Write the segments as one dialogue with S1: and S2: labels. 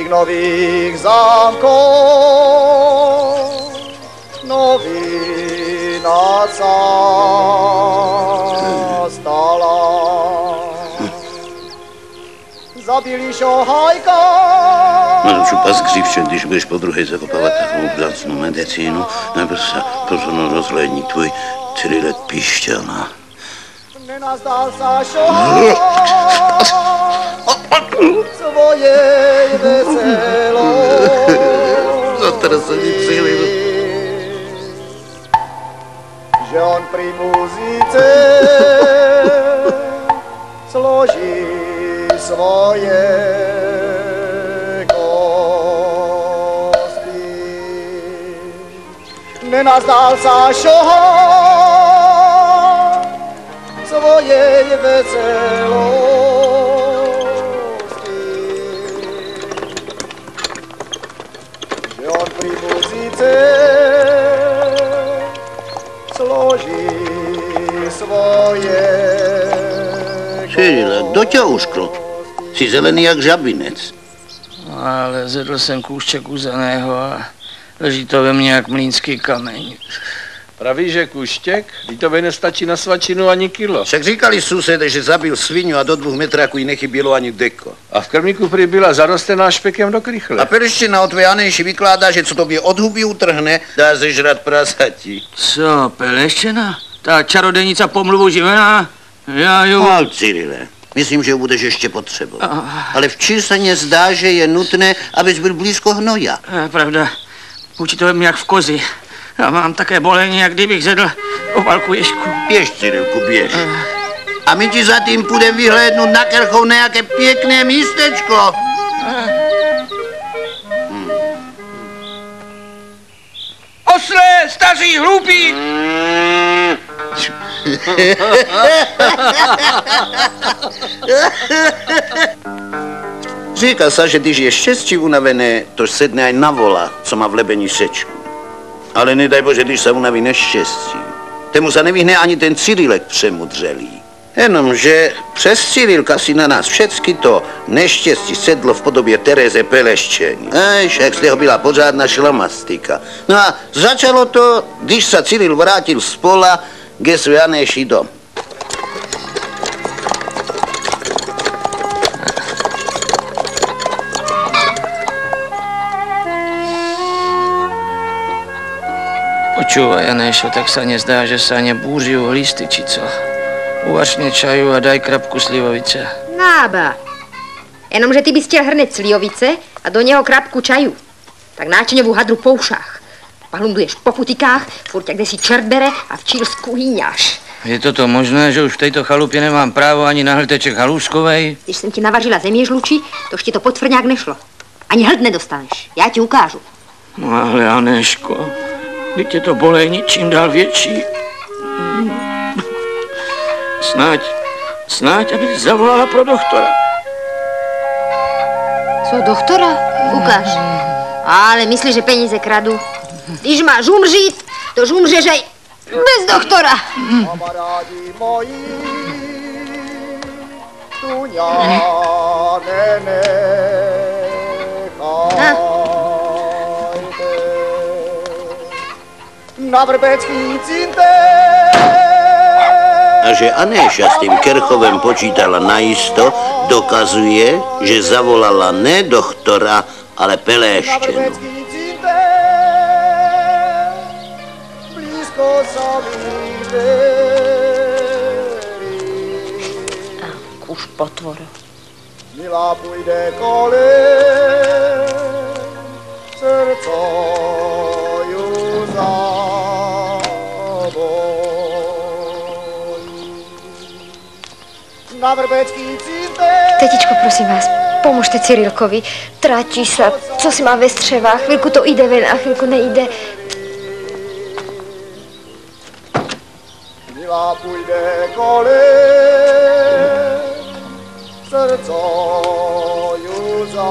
S1: nových zámkov novina stala. Zabili šohajka.
S2: Maruču, pas křivčen, když budeš podruhé zakopávat takovou vzácnou medicínu, najprv sa pozorno rozhlédni tvoj 3 let pišťalná.
S1: Nenazdal sa šohajka svojej veselosti.
S2: No teraz sa vypřihli.
S1: Že on pri muzice složí svoje kosti. Nenazdal sa šohaj svojej veselosti. Že on pri muzice složí svoje kosti.
S2: Cyrila, kdo ťa uškl? Si zelený jak žabinec.
S3: Ale zjedl jsem kůšček uzeného a leží to ve mně jak mlýnský kameň.
S4: Praví, že kůštěk? Lítovi nestačí na svačinu ani kilo.
S2: Však říkali susede, že zabil svinu a do 2 metráků jí nechybělo ani deko.
S4: A v krmníku prý byla zarostená špekem do krychle.
S2: A pereština od tvé Anejši vykládá, že co tobě od huby utrhne, dá zežrat prasatí.
S3: Co, peleštěna? Ta čarodejnica pomluvu živená? Já ju...
S2: No, Cyrile, myslím, že ju budeš ještě potřebovat. Ale v Číseně zdá, že je nutné, abys byl blízko hnoja.
S3: Pravda, učí to ve mně jak v kozi. Já mám také bolení, jak kdybych zedl opalku ježku.
S2: Běž, Cyrilku, běž. A my ti za tým půjdem vyhlédnout na Kerchov nějaké pěkné místečko.
S3: Osle, staří, hlupí!
S2: Říká sa, že když je štěstí unavené, tož sedne aj na vola, co má v lebení sečku. Ale nedaj Bože, když sa unaví neštěstí. Tému sa nevyhne ani ten Cyrilek přemudřelý. Jenomže přes Cyrilka si na nás všecky to neštěstí sedlo v podobě Terezy Peleščeny. Však z toho byla pořádna šlamastika. No a začalo to, když sa Cyril vrátil z pola ke své Anejši dom.
S3: Počúvaj, Janešo, tak sa nezdá, že sa nebúří u listy, či co? Uvačne čaju a daj krapku slivovice.
S5: Nába. Jenomže ty bys chtěl hrnec slivovice a do něho krapku čaju. Tak náčeňovou hadru po ušách. Pahlunduješ po putikách, furt jak kde si čert bere a v Čílsku hýňáš.
S3: Je toto možné, že už v tejto chalupě nemám právo ani na hlteček halůškovej?
S5: Když jsem ti navařila zeměžluči, tož ti to potvrňák nešlo. Ani hlд nedostaneš. Já ti ukážu.
S3: No ale Aneško, teď je to bolení čím dál větší. Snáď, abych zavolala pro doktora.
S5: Co, doktora? Ukáž. Ale myslíš, že peníze kradu? Když máš umřít, tož umřeš aj bez doktora.
S1: Kamarádi moji, tu ňa nenechajte. Na vrbecký cintér.
S2: A že Anejša s tým Kerchovem počítala najisto, dokazuje, že zavolala ne doktora, ale Peleščenu.
S5: Už potvor.
S1: Milá půjde kolem, srdco ju na vrbecký cintér.
S5: Tetičko, prosím vás, pomôžte Cyrilkovi. Tráti sa, co si má ve střevách. Chvíľku to ide ven a chvíľku nejde.
S1: Milá půjde kolem, srdco ju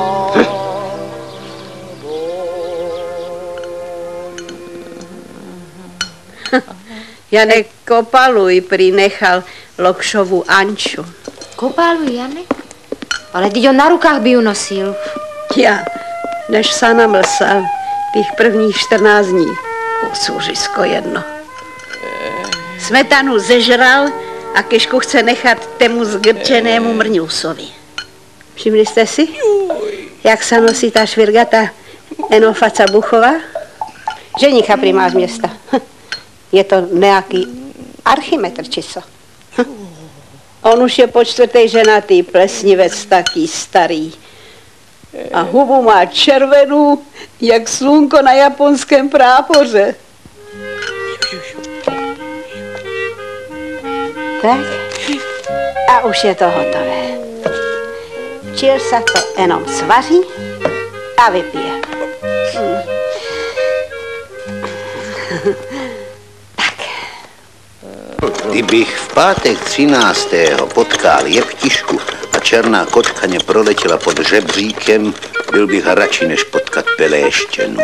S6: Janek Kopaluj prinechal Lokšovu Anču.
S5: Kopaluj, Janek? Ale teď on na rukách by ju nosil.
S6: Ja, než sa namlsal tých prvních 14 dní. Kusůřisko jedno. Smetanu zežral a kežku chce nechat tému zgrčenému mrňusovi. Všimli jste si, jak se nosí ta švirgata Enofa Buchova? Ženicha primář města. Je to nějaký archimetr, či co? On už je po 4. ženatý, plesnivec taký starý. A hubu má červenou, jak slunko na japonském prápoře. Tak, a už je to hotové. Včil se to jenom svaří a vypije.
S2: Kdybych v pátek 13. potkal jeptišku a černá kočka mě proletěla pod žebříkem, byl bych radši, než potkat Peléštěnu.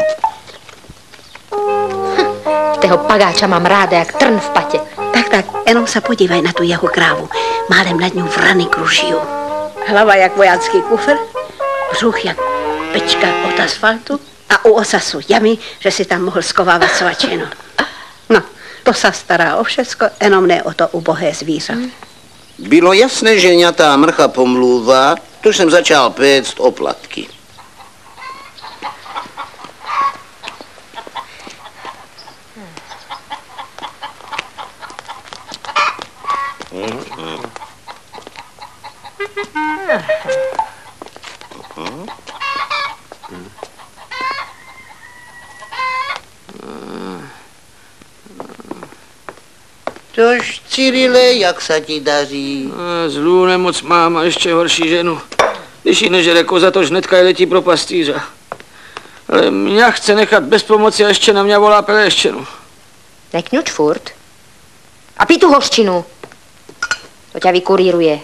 S5: Toho pagáča mám ráda jak trn v patě.
S6: Tak, jenom se podívej na tu jeho krávu. Málem nad ňou vrany kružijou. Hlava jak vojácký kufr, břuch jak pečka od asfaltu a u osasu jamy, že si tam mohl skovávat svačinu. No, to se stará o všecko, jenom ne o to ubohé zvíře.
S2: Bylo jasné, že ňatá mrcha pomluvá, to jsem začal péct oplatky. Tož, Cyrile, jak se ti daří?
S3: Zlou nemoc mám a ještě horší ženu. Když ji nežere koza, to hnedka je letí pro pastýře. Ale mě chce nechat bez pomoci a ještě na mě volá Peléštěnu.
S5: Nekňuč furt. A pij tu hořčinu. To tě vykuríruje.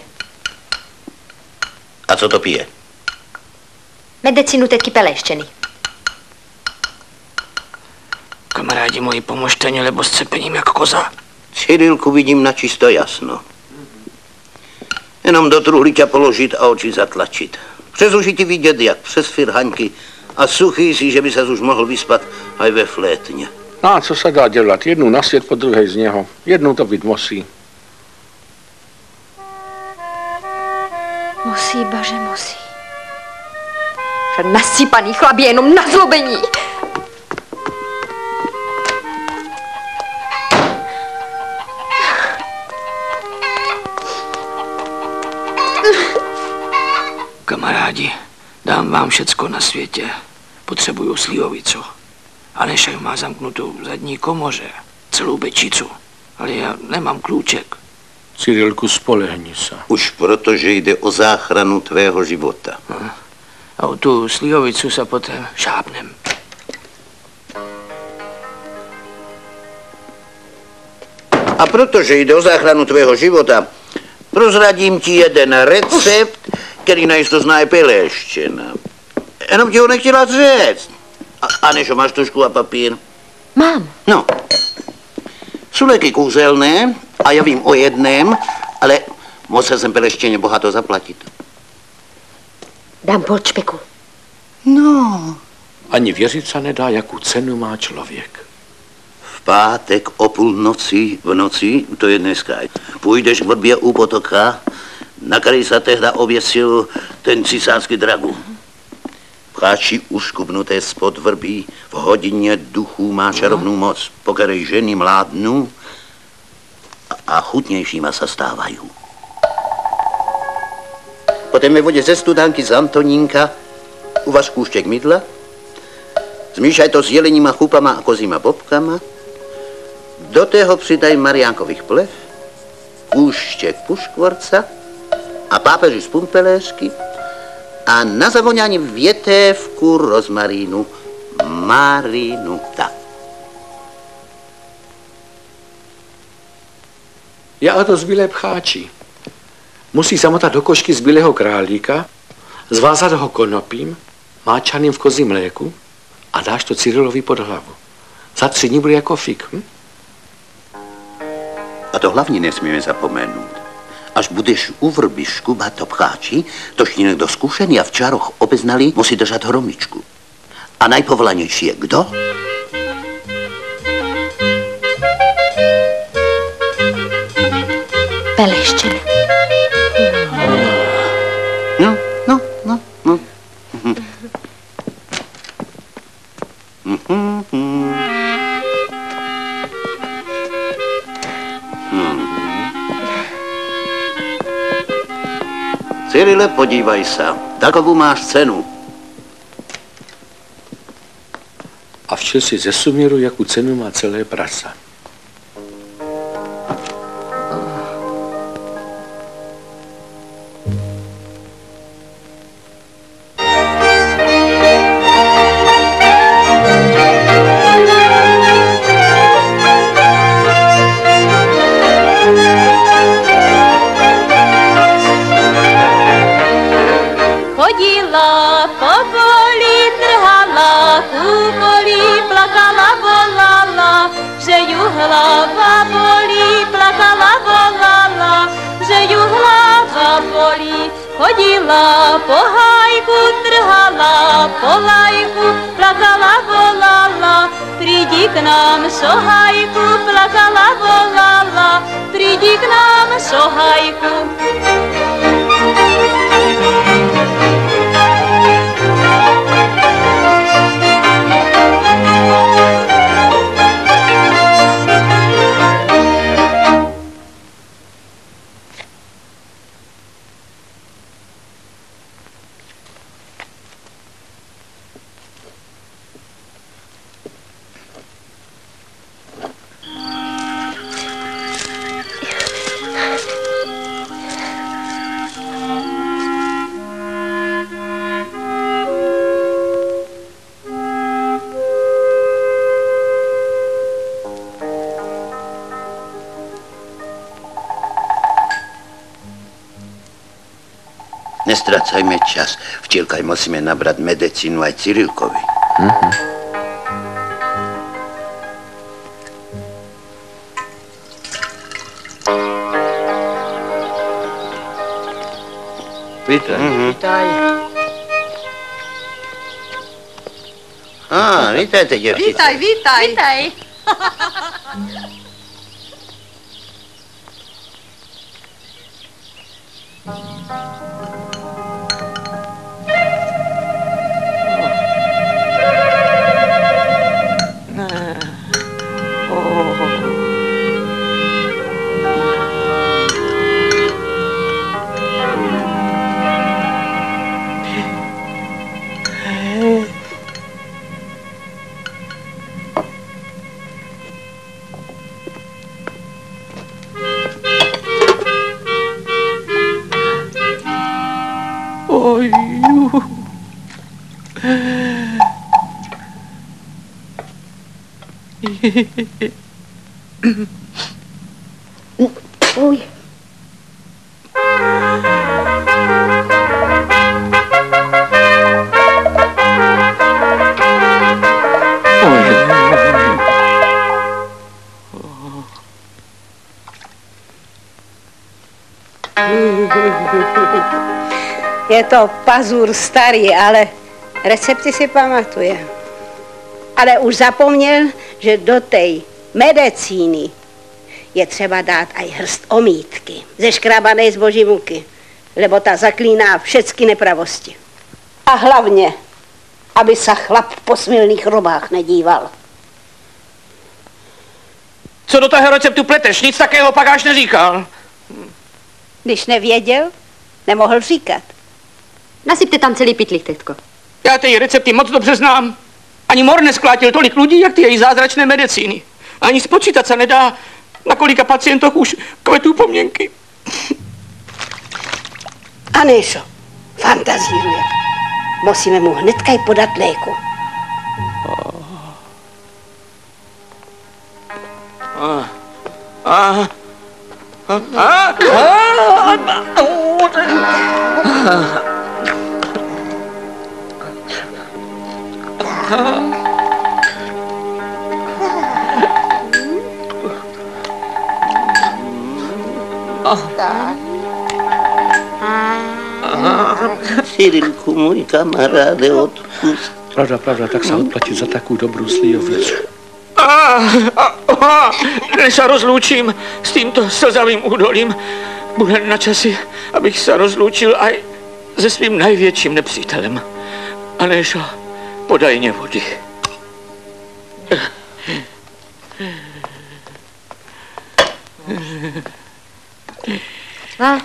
S2: A co to pije?
S5: Medicinu tetky Peléštěny.
S3: Kamarádi moji, pomožte mě, lebo s cepením jak koza.
S2: Cyrilku vidím na čisto jasno. Jenom do truhly tě položit a oči zatlačit. Přes uši ti vidět jak přes firhaňky a suchý si, že by se už mohl vyspat aj ve flétně.
S4: No a co se dá dělat? Jednu na svět po druhé z něho. Jednou to být musí.
S5: Musí, baže, musí. Že nasypaný chlap je jenom na zlobení.
S3: Kamarádi, dám vám všecko na světě. Potřebuju slivovicu. A Nešaj má zamknutou v zadní komoře. Celou bečicu. Ale já nemám klíček.
S4: Cyrilku, spolehni se.
S2: Už protože jde o záchranu tvého života.
S3: A o tu slivovicu se potom šápnem.
S2: A protože jde o záchranu tvého života, prozradím ti jeden recept, který najisto zná i Peléštěna. Jenom ti ho nechtěla říct. A Nešo, máš tužku a papír?
S5: Mám.
S2: No. Jsou léky kouzelné a já vím o jednom, ale musel jsem Peléštěně bohato zaplatit.
S5: Dám polčpeku.
S2: No.
S4: Ani věřit se nedá, jakou cenu má člověk.
S2: V pátek o půlnoci v noci, to je dneska, půjdeš k vodbě u potoka, na který se tehda oběsil ten cisářský dragu. Pcháči uškubnuté spod vrbí v hodině duchů má čarovnou moc, po které ženy mládnou a chutnějšíma se stávají. Potom ve vodě ze studánky z Antonínka uvař kůštěk mydla, zmíšaj to s jeleníma chupama a kozíma bobkama, do tého přidaj mariánkových plev, kůštěk puškvorca a pápeři z pumpeléřky a na zavonání větévku rozmarínu, marinu. Tak.
S4: Já a to zbylé pcháči. Musí zamotat do košky zbylého králíka, zvázat ho konopím, máčaným v kozím mléku a dáš to Cyrilovi pod hlavu. Za 3 dní bude jako fik.
S2: A to hlavně nesmíme zapomenout. Až budeš u vrby škubat to pcháči, tož ti někdo zkušený a v čároch obeznali, musí držet hromičku. A najpovolanější je kdo?
S5: Peleštěn.
S2: No. Cyrile, podívaj se. Takovou máš cenu.
S4: A včel si ze suměru, jakou cenu má celé prasa.
S7: Chodila po hájku, trhala po lajku, plakala, volala, prídi k nám, sohajku, plakala, volala, prídi k nám, sohajku.
S2: Nestracajme čas. Vtielkaj musíme nabrať medicínu aj Cyrilkovi.
S4: Vítaj.
S3: Vítaj.
S2: Vítajte, děvčice.
S7: Vítaj.
S5: Oj.
S6: Je to pazur starý, ale recepty si pamatuje. Ale už zapomněl, že do tej medicíny je třeba dát aj hrst omítky ze škrábanej zboží muky, lebo ta zaklíná všecky nepravosti. A hlavně, aby se chlap po smilných robách nedíval.
S3: Co do toho receptu pleteš? Nic takého pak až neříkal.
S6: Když nevěděl, nemohl říkat.
S5: Nasypte tam celý pytlik, tetko.
S3: Já ty recepty moc dobře znám. Ani mor nesklátil tolik lidí, jak ty její zázračné medicíny. Ani spočítat se nedá, na kolika pacientoch už kvetou pomněnky.
S6: A Nešo, fantazíruje. Musíme mu hnedka podat léku.
S2: Cyrilku, můj kamaráde, odpust.
S4: Pravda, tak sa odplatit za takú dobrú slijovicu.
S3: Než sa rozlúčim s týmto slzavým údolím, bude na časy, abych sa rozlúčil aj se svým najvětším nepřítelem. Anéšo, podaj mě vody.
S5: Svá.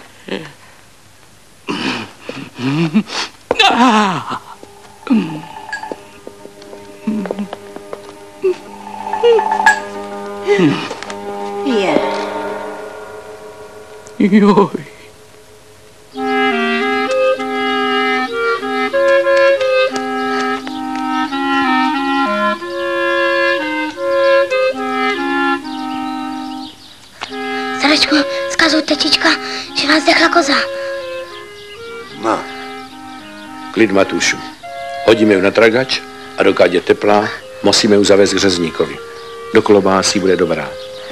S6: Je.
S3: Joj.
S8: Starečku, zkazuj tetička, že nás zdechla koza.
S2: No.
S4: Klid, Matúšu. Hodíme ju na tragač a dokud je teplá, musíme ju zavést k řezníkovi. Do klobásí bude dobrá.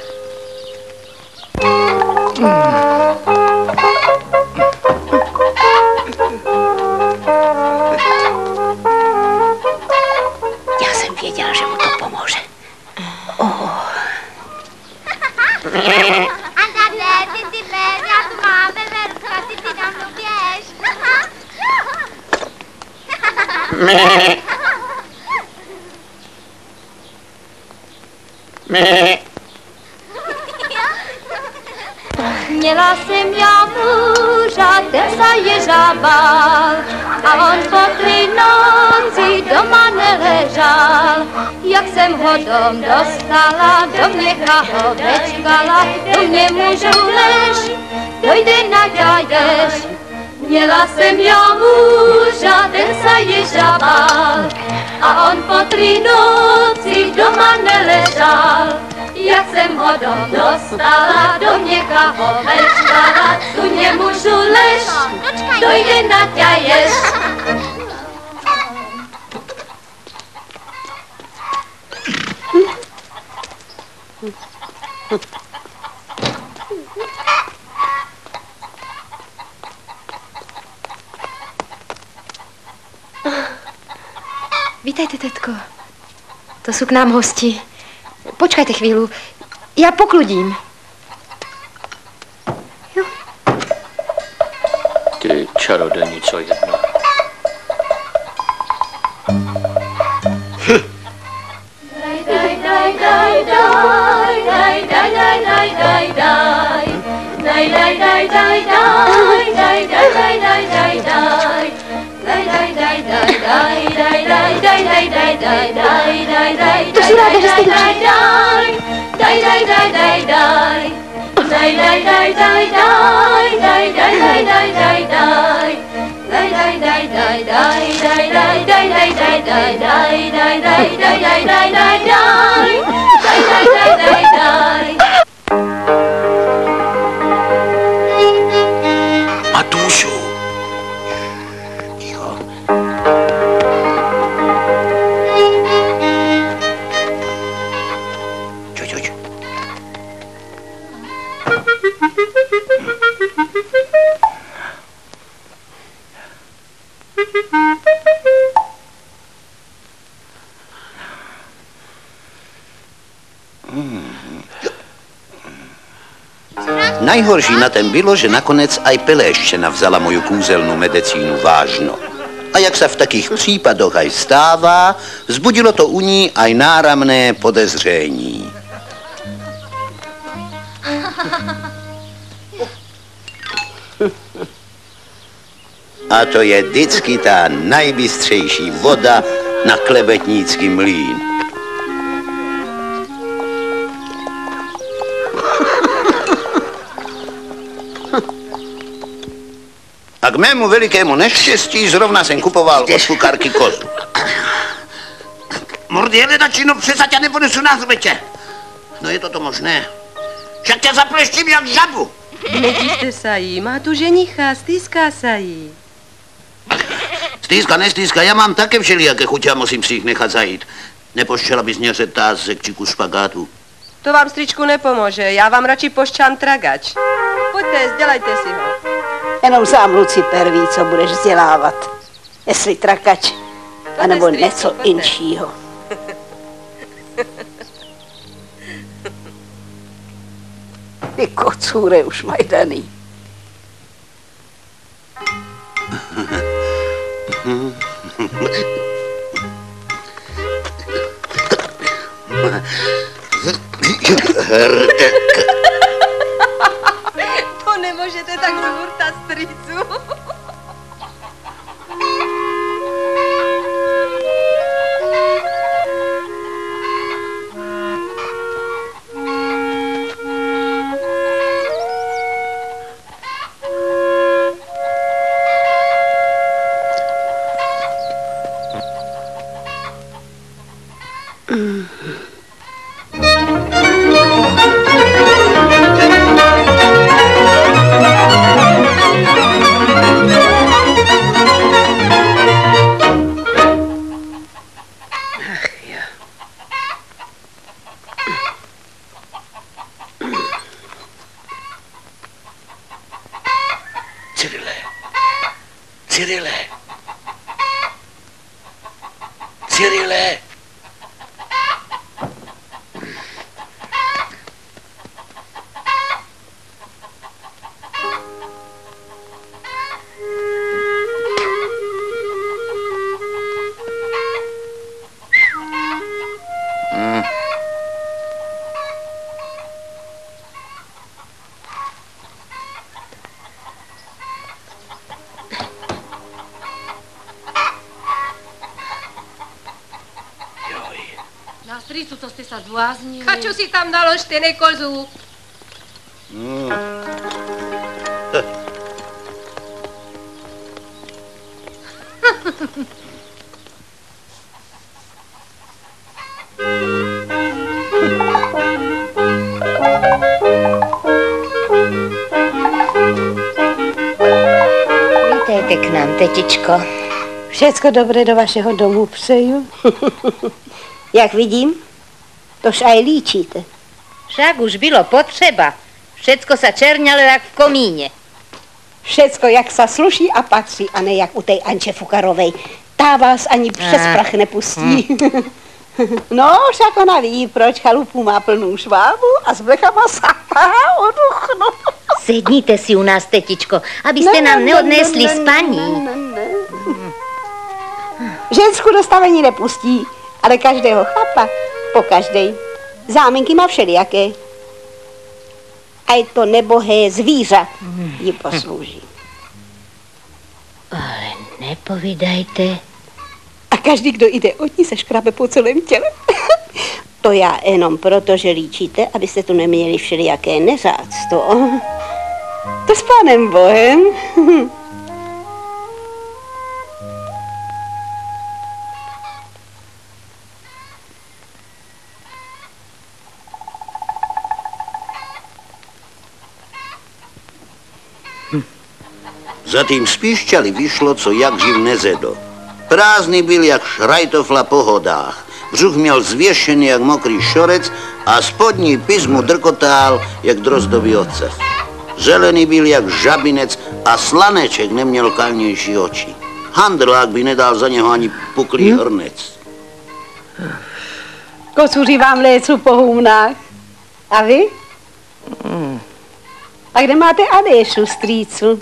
S6: Já jsem věděla, že mu to pomůže.
S8: Já tu mám beverka, ty tam to běž.
S7: Měla jsem já muža, ten se ježabal a on po 3 noci doma neležal. Jak jsem ho dom dostala, do měcha ho večkala, do mě mužu lež, dojde naďajdeš. Měla jsem já muža, ten se ježabal a on po 3 noci doma neležal. Jak jsem ho dom dostala, do měcha ho večkala, tu mě mužu lež, dojde naďajdeš.
S5: Vítejte, tetko. To sú k nám hosti. Počkajte chvíľu. Ja pokludím. Jo.
S3: Ty čarodenico jedna.
S8: To sú ráda, že ste duši.
S3: Matúšu.
S2: Ticho. Čuť. Najhorší na tom bylo, že nakonec aj Peléščena vzala moju kúzelnú medicínu vážno. A jak sa v takých případoch aj stává, vzbudilo to u ní aj náramné podezření. A to je vždycky ta najbystřejší voda na klebetnícky mlýn. A k mému velikému neštěstí zrovna jsem kupoval od fukarky kozu. Mordy, hledačino, přesa tě neponesu na hřbetě. No je to možné. Však tě zaplešťím jak žabu.
S9: Netíšte sa jí, má tu ženicha, stýská sa jí.
S2: Stýska, nestýska, já mám také všelijaké chutě a musím si jich nechat zajít. Nepoštěla bys mě tázek či kus špagátu.
S9: To vám, stričku, nepomůže, já vám radši pošťám tragač. Pojďte, dělejte si ho.
S6: Jenom sám Lucifer ví, co budeš vzdělávat. Jestli trakač, A nebo něco inšího. Ty kocůre už mají daný.
S9: To nemůžete tak zhurtat, strýcu.
S2: Cyrile!
S10: Na strýcu, co jste se zbláznili?
S9: A čo si tam naložte, nekozu?
S11: Vítejte k nám, tetičko.
S6: Všecko dobré do vašeho domu přeju. Jak vidím, tož aj líčíte.
S11: Však už bylo potřeba. Všecko sa čerňalo jak v komíně.
S6: Všecko jak sa sluší a patří, a ne jak u tej Anče Fukarovej. Tá vás ani přes prach nepustí. No, však ona ví, proč chalupu má plnou švábu a s blechama sapá o duchno.
S11: Sedníte si u nás, tetičko, abyste nám neodnesli spaní.
S6: Žensku do stavení nepustí, ale každého chlapa po každej. Záminky má všelijaké. A je to nebohé zvířat ji poslouží.
S11: Ale nepovídajte.
S6: A každý, kdo jde od ní, se škrabe po celém těle. To já jenom proto, že líčíte, abyste tu neměli všelijaké neřádstvo. To s Pánem Bohem.
S2: Za tým spíšťali vyšlo, co jak živ nezedo. Prázdný byl jak šrajtofla po hodách. Břuch měl zvěšený jak mokrý šorec a spodní pis mu drkotál jak drozdový ocas. Zelený byl jak žabinec a Slaneček neměl kalnější oči. Handrlák by nedal za něho ani puklý hrnec.
S6: Kocuři vám lécu po humnách. A vy? A kde máte Adéšu, strýcu?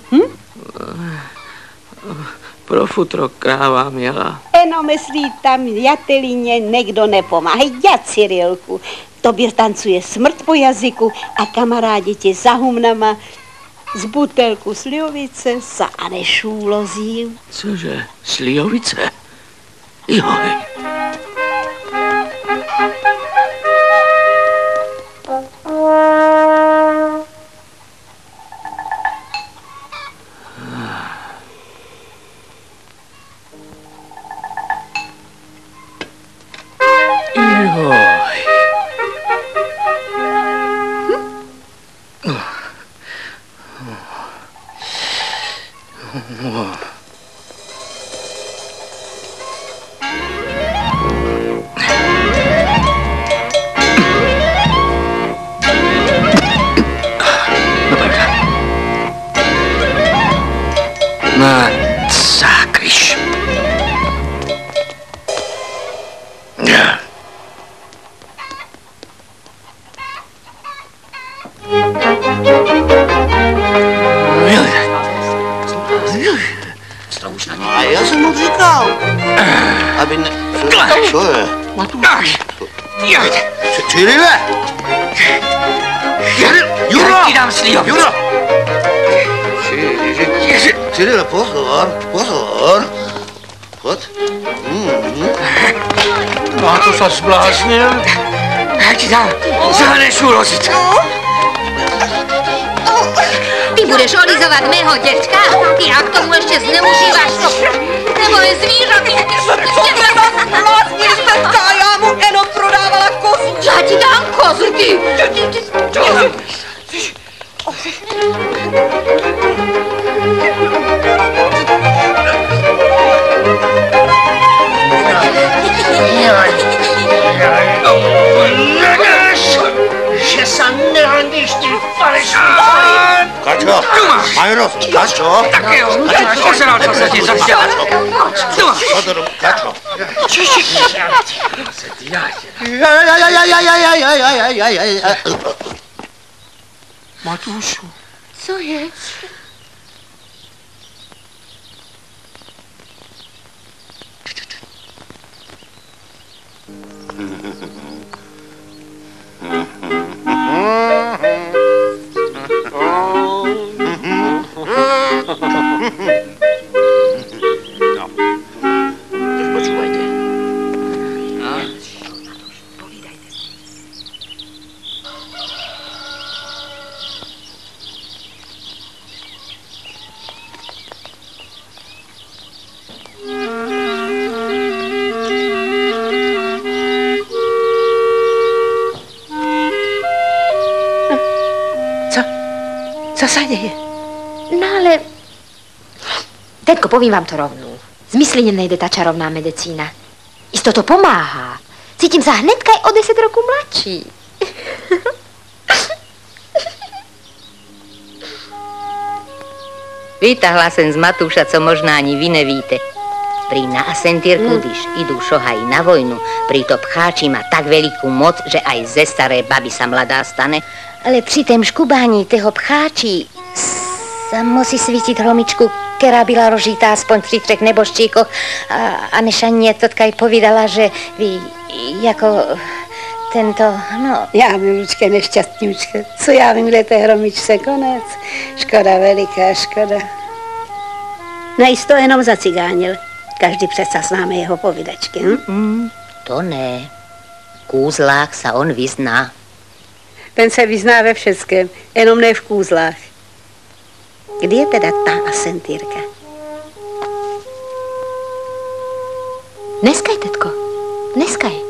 S3: Pro futro kráva měla.
S6: Eno myslí tam jatelině někdo nepomáhá. Já, Cyrilku, tobě tancuje smrt po jazyku a kamarádi ti za humnama z butelku slivovice za Adešu lozí.
S3: Cože, slivovice? Joj.
S2: No a já jsem mu říkal, aby ne... Co je? Cyrile! Juro!
S3: Já ti dám slíhovici.
S2: Juro! Cyrile, pozor, pozor. Pojď.
S3: No to se zbláznil. Já ti dám zelené šulozice.
S5: Ty budeš olizovat mého děčka? Ty a k tomu ještě zneužíváš to. Tvoje zvířaty.
S9: Vlastně teďka, já mu jenom prodávala kozu.
S5: Já ti dám kozu, ty.
S3: Že se nehandíš, ty falešný.
S2: Kačo, Majrost, Kačo.
S3: Tak jo, pořád co se ti zaštěla.
S2: Kačo.
S3: Matúšu.
S5: Co je?
S6: Co se děje?
S5: No ale... Tetko, povím vám to rovnou. Zmysli nejde ta čarovná medicína. Isto to pomáhá. Cítím sa hnedka aj o 10 rokov mladší.
S11: Vytahla sem z Matúša, co možná ani vy nevíte. Pri na asentírku, když idú šohají na vojnu, pri to pcháči má tak veľkú moc, že aj ze staré baby sa mladá stane. Ale pri tém škubání toho pcháči sa musí svítiť hromičku, která byla rožitá aspoň pri 3 nebožčíkoch. A než ani totka jí povídala, že vy jako tento, no...
S6: Já, milučke, nešťastníčke, co já vím, kde té hromičce konec. Škoda veliká, škoda. Nejisto jenom zacigánil. Každý přece známe jeho povídačky,
S11: To ne. V kúzlách sa on vyzná.
S6: Ten se vyzná ve všeckém, jenom ne v kůzlách. Kdy je teda ta asentírka?
S5: Dneska je, tetko. Dneska je.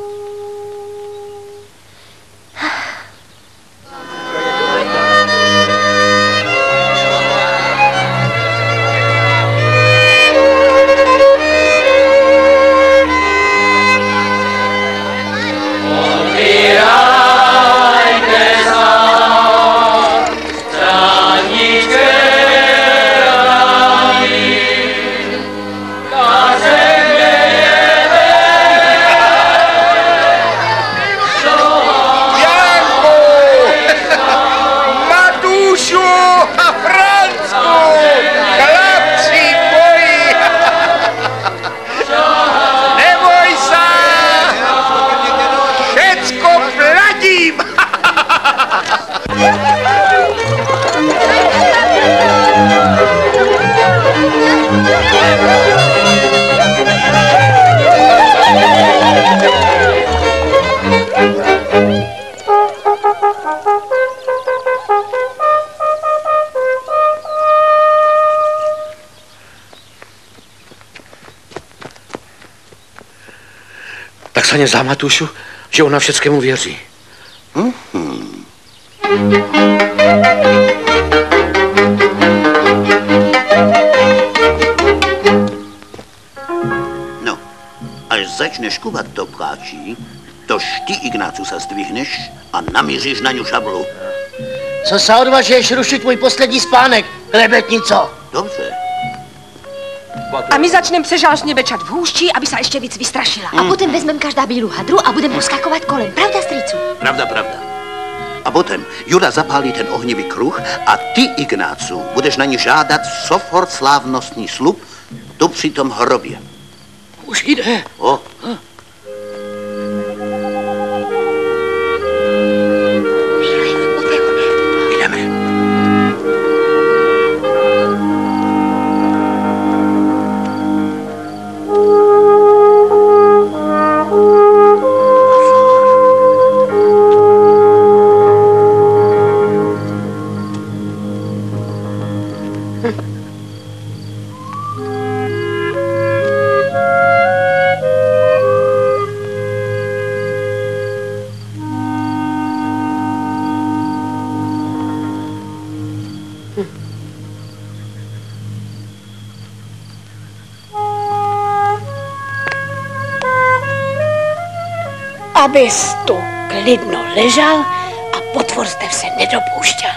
S4: Tak sa nezdá, Matúšu, že ona všeckému věří.
S2: No, až začneš kuvat to pcháčí, tož ty, Ignácu, sa zdvihneš a namíříš na ňu šablu.
S12: Co se odvažuješ rušit můj poslední spánek, klebetnico?
S2: Dobře.
S5: A my začneme přežážně bečat v hůšči, aby se ještě víc vystrašila. A potom vezmeme každá bílou hadru a budeme poskakovat kolem. Pravda, strýcu?
S2: Pravda, pravda. A potom Jura zapálí ten ohnivý kruh a ty, Ignácu, budeš na ní žádat sofort slávnostní slub tu při tom hrobě.
S3: Už jde.
S2: O.
S3: Jdeme.
S6: Abys tu klidno ležal a potvorstev se nedopouštěl.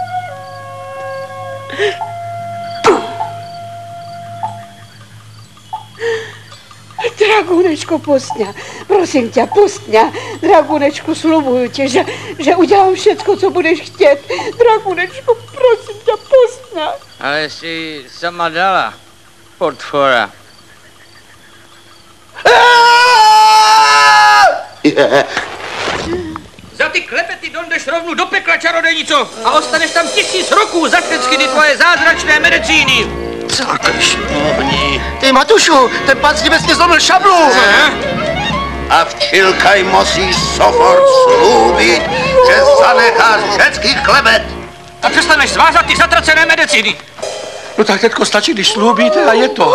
S6: Dragunečko, pustňa, prosím tě, pustňa. Dragunečku, slubuju tě, že udělám všecko, co budeš chtět. Dragunečku, prosím tě, pustňa.
S13: Ale jsi sama dala potvora.
S3: Za ty klepety dojdeš rovnou do pekla, čarodejnico, a ostaneš tam 1000 roků za všechny ty tvoje zázračné medicíny.
S12: Celkem šmovní. Ty, Matušu, ten pan s nebesně zlomil šablu.
S2: A včilkaj musíš sofort slúbit, že zanecháš všetkých klebet.
S3: A přestaneš svázat ty zatracené medicíny.
S4: No tak, tetko, stačí, když slúbíte a je to.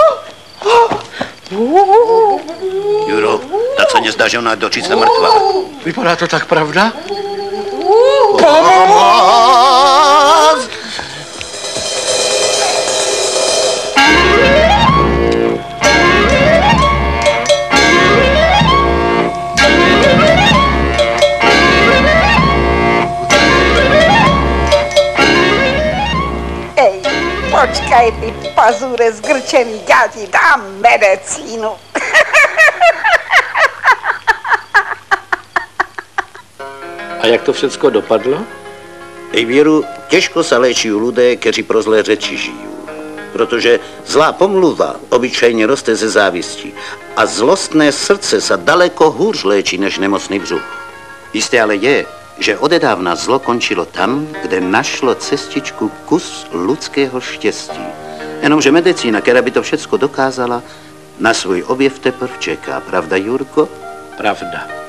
S2: Juro, tak se nezdá, že ona je dočista mrtvá.
S4: Vypadá to tak, pravda?
S12: Pomoc!
S6: Ej, počkaj ty pazure zgrčený, já ti dám medicínu.
S4: A jak to všecko dopadlo?
S2: Ej, Věru, těžko se léčí lidé, kteří pro zlé řeči žijí. Protože zlá pomluva obyčejně roste ze závisti a zlostné srdce se daleko hůř léčí než nemocný břuch. Jisté ale je, že odedávna zlo končilo tam, kde našlo cestičku kus lidského štěstí. Jenomže medicína, která by to všecko dokázala, na svůj objev teprv čeká. Pravda, Jurko?
S4: Pravda.